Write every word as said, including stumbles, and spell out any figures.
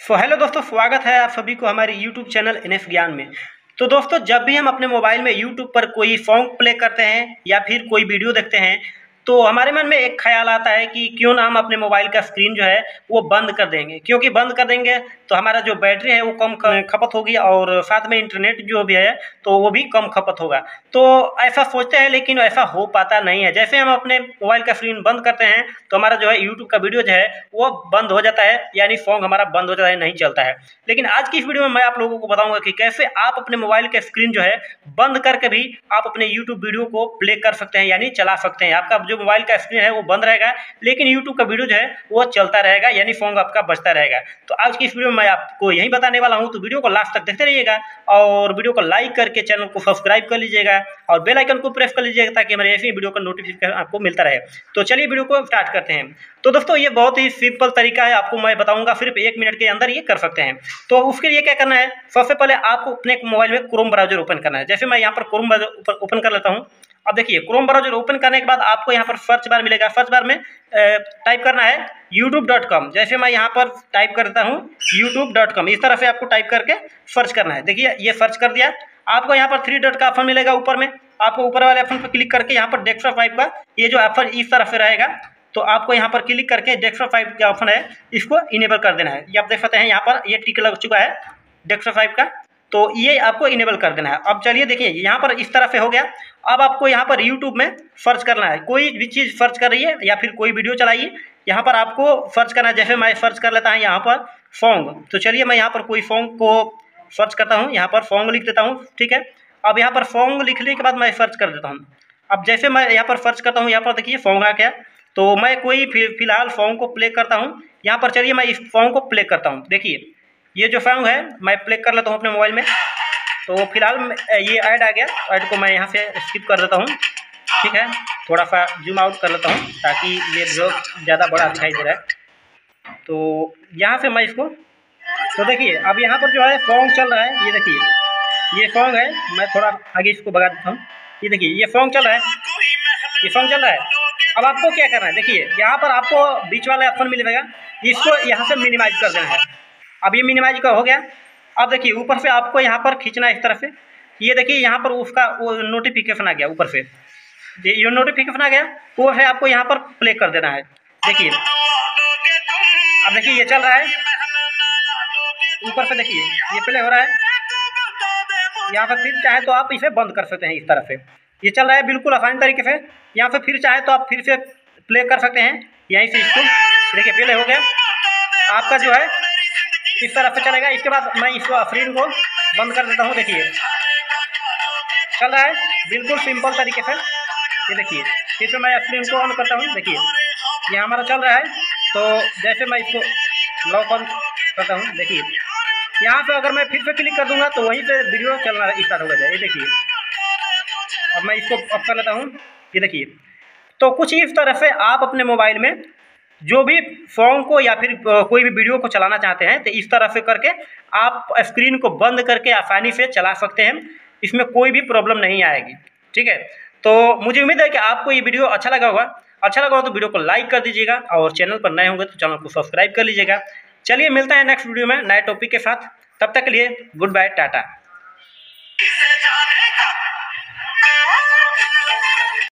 So hello दोस्तों, स्वागत है आप सभी को हमारे यूट्यूब चैनल एन एफ ज्ञान में। तो दोस्तों, जब भी हम अपने मोबाइल में यूट्यूब पर कोई सॉन्ग प्ले करते हैं या फिर कोई वीडियो देखते हैं तो हमारे मन में एक ख्याल आता है कि क्यों ना हम अपने मोबाइल का स्क्रीन जो है वो बंद कर देंगे, क्योंकि बंद कर देंगे तो हमारा जो बैटरी है वो कम खपत होगी और साथ में इंटरनेट जो भी है तो वो भी कम खपत होगा। तो ऐसा सोचते हैं, लेकिन ऐसा हो पाता नहीं है। जैसे हम अपने मोबाइल का स्क्रीन बंद करते हैं तो हमारा जो है यूट्यूब का वीडियो जो है वो बंद हो जाता है, यानी सॉन्ग हमारा बंद हो जाता है, नहीं चलता है। लेकिन आज की इस वीडियो में मैं आप लोगों को बताऊंगा कि कैसे आप अपने मोबाइल का स्क्रीन जो है बंद करके भी आप अपने यूट्यूब वीडियो को प्ले कर सकते हैं, यानी चला सकते हैं। आपका जो मोबाइल का स्क्रीन है वो बंद रहेगा, लेकिन यूट्यूब का वीडियो जो है वो चलता रहेगा, यानी सॉन्ग आपका बजता रहेगा। तो आज की इस वीडियो में मैं आपको यही बताने वाला हूं, तो वीडियो को लास्ट तक देखते रहिएगा और वीडियो को लाइक करके चैनल को सब्सक्राइब कर लीजिएगा और बेल आइकन को प्रेस कर लीजिएगा ताकि हमारे ऐसी वीडियो का नोटिफिकेशन आपको मिलता रहे। तो चलिए वीडियो को स्टार्ट करते हैं। तो दोस्तों, ये बहुत ही सिंपल तरीका है, आपको मैं बताऊंगा, सिर्फ एक मिनट के अंदर ये कर सकते हैं। तो उसके लिए क्या करना है, सबसे पहले आपको अपने मोबाइल में क्रोम ब्राउजर ओपन करना है। जैसे मैं यहाँ पर क्रोम ब्राउजर ओपन कर लेता हूँ। अब देखिए, क्रोम ब्राउजर ओपन करने के बाद आपको यहाँ पर सर्च बार मिलेगा। सर्च बार में टाइप करना है यूट्यूब डॉट कॉम। जैसे मैं यहाँ पर टाइप करता हूँ यूट्यूब डॉट कॉम, इस तरह से आपको टाइप करके सर्च करना है। देखिए, ये सर्च कर दिया। आपको यहाँ पर थ्री डॉट का ऑप्शन मिलेगा ऊपर में। आपको ऊपर वाले ऑप्शन पर क्लिक करके यहाँ पर डेस्कटॉप फाइव का ये जो ऑप्शन इस तरह से रहेगा, तो आपको यहाँ पर क्लिक करके डेस्कटॉप फाइव का ऑप्शन है इसको इनेबल कर देना है। ये आप देख सकते हैं यहाँ पर ये टिक लग चुका है डेस्कटॉप फाइव का, तो ये आपको इनेबल कर देना है। अब चलिए देखिए, यहाँ पर इस तरह से हो गया। अब आपको यहाँ पर यूट्यूब में सर्च करना है, कोई भी चीज़ सर्च कर रही है या फिर कोई वीडियो चलाइए, यहाँ पर आपको सर्च करना है। जैसे मैं सर्च कर लेता हूँ यहाँ पर सॉन्ग, तो चलिए मैं यहाँ पर कोई सॉन्ग को सर्च करता हूँ। यहाँ पर सॉन्ग लिख देता हूँ, ठीक है। अब यहाँ पर सॉन्ग लिखने के बाद मैं सर्च कर देता हूँ। अब जैसे मैं यहाँ पर सर्च करता हूँ, यहाँ पर देखिए सॉन्ग आ गया। तो मैं कोई फिलहाल सॉन्ग को प्ले करता हूँ यहाँ पर। चलिए मैं इस सॉन्ग को प्ले करता हूँ। देखिए, ये जो सॉन्ग है मैं प्ले कर लेता हूँ अपने मोबाइल में। तो फिलहाल ये ऐड आ गया, ऐड को मैं यहाँ से स्किप कर देता हूँ, ठीक है। थोड़ा सा जूम आउट कर लेता हूँ ताकि ये जो ज़्यादा बड़ा दिखाई दे रहा है। तो यहाँ से मैं इसको, तो देखिए अब यहाँ पर जो है सॉन्ग चल रहा है। ये देखिए ये सॉन्ग है, मैं थोड़ा आगे इसको भगा देता हूँ। ये देखिए ये सॉन्ग चल रहा है, ये सॉन्ग चल रहा है। अब आपको क्या करना है, देखिए यहाँ पर आपको बीच वाला ऑप्शन मिलेगा, इसको यहाँ से मिनिमाइज कर देना है। अब ये मिनिमाइज का हो गया। अब देखिए ऊपर से आपको यहाँ पर खींचना है इस तरफ से। ये देखिए यहाँ पर उसका वो नोटिफिकेशन आ गया ऊपर से, ये नोटिफिकेशन आ गया, वो है आपको यहाँ पर प्ले कर देना है। देखिए अब देखिए ये चल रहा है ऊपर से, देखिए ये प्ले हो रहा है। यहाँ पर फिर चाहे तो आप इसे बंद कर सकते हैं इस तरह से। ये चल रहा है बिल्कुल आसानी तरीके से। यहाँ पे फिर चाहे तो आप फिर से प्ले कर सकते हैं यहीं से इसको। देखिए प्ले हो गया आपका, जो है इस तरह से चलेगा। इसके बाद मैं इसको स्क्रीन को बंद कर देता हूँ। देखिए चल रहा है बिल्कुल सिंपल तरीके से। ये देखिए फिर से मैं स्क्रीन को ऑन करता हूँ। देखिए ये हमारा चल रहा है। तो जैसे मैं इसको लॉक ऑन करता हूँ, देखिए यहाँ से अगर मैं फिर से क्लिक कर दूंगा तो वहीं पे वीडियो चलना स्टार्ट हो जाए। ये देखिए अब मैं इसको ऑफ कर लेता हूँ। ये देखिए, तो कुछ इस तरह से आप अपने मोबाइल में जो भी सॉन्ग को या फिर कोई भी वीडियो को चलाना चाहते हैं तो इस तरह से करके आप स्क्रीन को बंद करके आसानी से चला सकते हैं। इसमें कोई भी प्रॉब्लम नहीं आएगी, ठीक है। तो मुझे उम्मीद है कि आपको ये वीडियो अच्छा लगा होगा। अच्छा लगा हो तो वीडियो को लाइक कर दीजिएगा और चैनल पर नए होंगे तो चैनल को सब्सक्राइब कर लीजिएगा। चलिए मिलता है नेक्स्ट वीडियो में नए टॉपिक के साथ। तब तक के लिए गुड बाय, टाटा।